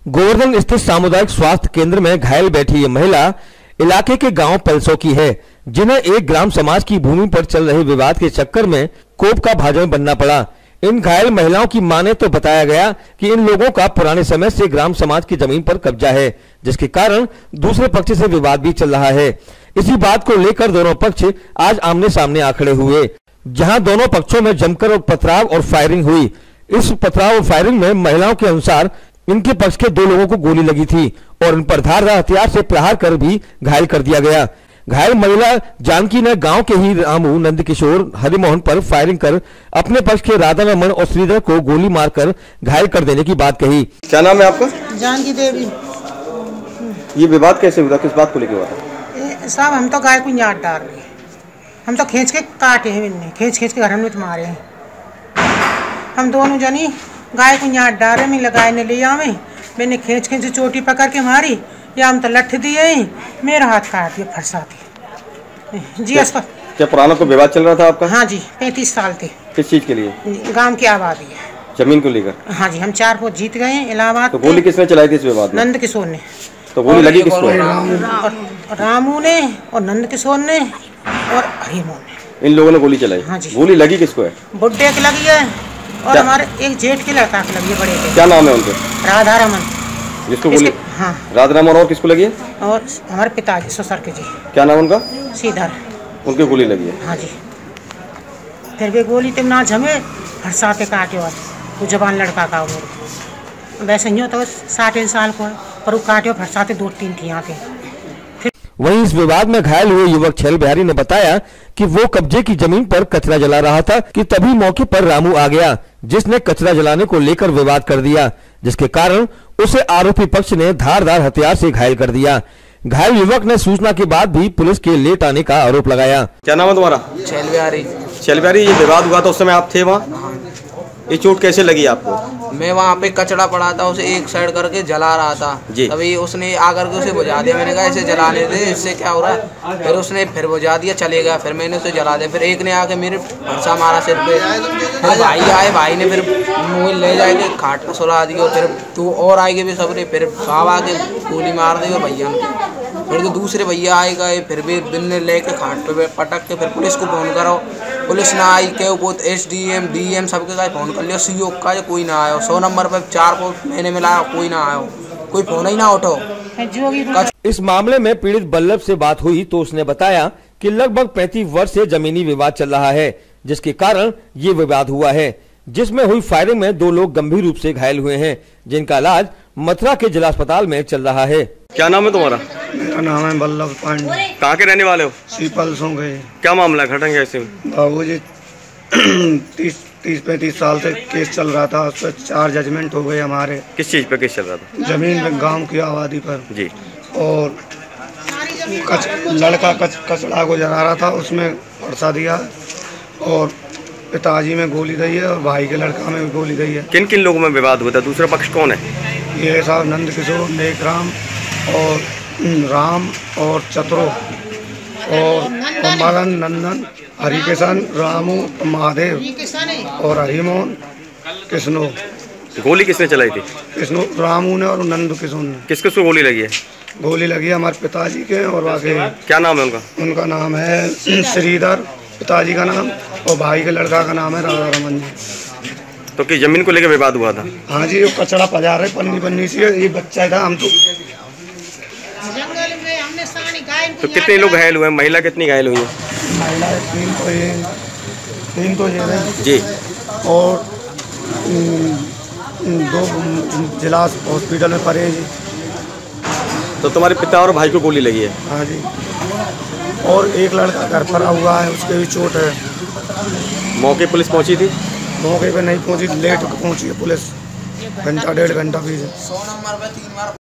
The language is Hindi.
गोवर्धन स्थित सामुदायिक स्वास्थ्य केंद्र में घायल बैठी ये महिला इलाके के गांव पलसो की है, जिन्हें एक ग्राम समाज की भूमि पर चल रहे विवाद के चक्कर में कोप का भाजन बनना पड़ा। इन घायल महिलाओं की माने तो बताया गया कि इन लोगों का पुराने समय से ग्राम समाज की जमीन पर कब्जा है, जिसके कारण दूसरे पक्ष से विवाद भी चल रहा है। इसी बात को लेकर दोनों पक्ष आज आमने सामने आ खड़े हुए, जहां दोनों पक्षों में जमकर पथराव और फायरिंग हुई। इस पथराव और फायरिंग में महिलाओं के अनुसार इनके पक्ष के 2 लोगों को गोली लगी थी और इन पर धारदार हथियार से प्रहार कर भी घायल कर दिया गया। घायल महिला जानकी ने गांव के ही रामू, नंदकिशोर, हरिमोहन पर फायरिंग कर अपने पक्ष के राधा रमन और श्रीधर को गोली मारकर घायल कर देने की बात कही। क्या नाम है आपका? जानकी देवी। ये विवाद कैसे हुआ, किस बात को लेकर हुआ था? साहब हम तो गाय को न्याट डाल रहे, हम तो खींच के काटे हैं, इनने खींच के घर में मारे हैं। हम दोनों जनी गाय को न्याट डाल रहे, मैं लगाए ने लिया मैंने खींच चोटी पकड़ के मारी, या हम तो लठ दिए, मेरा हाथ काट दिया फरसा दी जी। क्या पुराना को विवाद चल रहा था आपका? हाँ जी, 35 साल थे। किस चीज के लिए? गांव की आबादी है, जमीन को लेकर। हाँ जी, हम 4 वोट जीत गए इलाहाबाद। तो गोली किसने चलाई थी इस विवाद में? नंदकिशोर ने। तो गोली लगी किसको? रामू ने और नंदकिशोर ने और हरिमोहन ने। इन लोगों ने गोली चलाई? हाँ जी। गोली लगी किसको है? बुड्ढे की लगी है और हमारे एक जेठ के लड़का की लगी है, बड़े के। क्या नाम है उनके? राधा रमन जिसको गोली? हाँ, राधा रमन। और किसको लगी है? और हमारे पिताजी ससुर के जी। क्या नाम उनका? श्रीधर। उनकी गोली लगी है? हाँ जी। फिर भी गोली तुम ना झमे फरसा के काटे, और वो जवान लड़का का उम्र वैसे ही हो तो 60 साल को है, पर वो काटे फरसाते 2-3 थी यहाँ के। वहीं इस विवाद में घायल हुए युवक छैल बिहारी ने बताया कि वो कब्जे की जमीन पर कचरा जला रहा था कि तभी मौके पर रामू आ गया, जिसने कचरा जलाने को लेकर विवाद कर दिया, जिसके कारण उसे आरोपी पक्ष ने धारदार हथियार से घायल कर दिया। घायल युवक ने सूचना के बाद भी पुलिस के लेट आने का आरोप लगाया। क्या नाम है तुम्हारा? छैल बिहारी। छैल बिहारी, ये विवाद हुआ था उस समय आप थे वहाँ? ये चोट कैसे लगी आपको? मैं वहाँ पे कचड़ा पड़ा था, उसे एक साइड करके जला रहा था, तभी उसने आकर के उसे बुझा दिया। मैंने कहा इसे जलाने दे, इससे क्या हो रहा है। फिर उसने फिर बुझा दिया, चले गया। फिर मैंने उसे जला दिया। फिर एक ने आके मेरे फरसा मारा सिर पे। फिर भाई आए, भाई ने फिर मुँह ले जाके खाट पर सुला दिया। फिर 2 और आएंगे भी सबने, फिर साहब आके गोली मार दी भैया ने। फिर तो दूसरे भैया आए गए, फिर भी बिन्ने लेके खाट पे पटक के फिर पुलिस को फोन करो। पुलिस ना आई के बहुत SDM DM सबके का फोन कर लिया, CO का कोई ना आयो। 100 नंबर पर 4 को मैंने मिलाया, कोई ना आयो, कोई फोन ही ना उठो। इस मामले में पीड़ित बल्लभ से बात हुई तो उसने बताया कि लगभग 35 वर्ष से जमीनी विवाद चल रहा है, जिसके कारण ये विवाद हुआ है, जिसमें हुई फायरिंग में 2 लोग गंभीर रूप से घायल हुए हैं, जिनका इलाज मथुरा के जिला अस्पताल में चल रहा है। क्या नाम है तुम्हारा? मेरा नाम है बल्लभ पांडे। कहाँ के रहने वाले हो? पलसों के। क्या मामला घटना कैसे? बाबूजी 30-35 साल से केस चल रहा था, उस पर 4 जजमेंट हो गए हमारे। किस चीज पे केस चल रहा था? जमीन में, गांव की आबादी पर जी। और लड़का कचड़ा को जला रहा था, उसमें फरसा दिया और पिताजी में गोली दी है और भाई के लड़का में भी गोली दी है। किन किन लोगों में विवाद हुआ था? दूसरा पक्ष कौन है? ये साहब नंदकिशोर, नेकराम और राम और चतुरो और मदन, नंदन, हरिकिशन, रामू, महादेव और हरिमोहन, कृष्णो। गोली किसने चलाई थी? कृष्णो, रामू ने और नंदकिशोर ने। किस किस को गोली लगी है? गोली लगी है हमारे पिताजी के और आगे। क्या नाम है उनका? उनका नाम है श्रीधर, पिताजी का नाम, और भाई के लड़का का नाम है राधा रमन जी। तो किस जमीन को लेकर विवाद हुआ था? हाँ जी, वो कचड़ा पजा रहे पन्नी से, ये बच्चा था। हम तो जंगल में हमने सानी गाय। तो कितने लोग घायल हुए? महिला कितनी घायल हुई है? महिला 3 तो ये है जी, और 2 जिला हॉस्पिटल में पड़े जी। तो तुम्हारे पिता और भाई को गोली लगी है? हाँ जी, और एक लड़का घर पर हुआ है, उसके भी चोट है। मौके पुलिस पहुंची थी? मौके पे नहीं पहुंची, लेट पहुंची है पुलिस, 1-1.5 घंटा भी।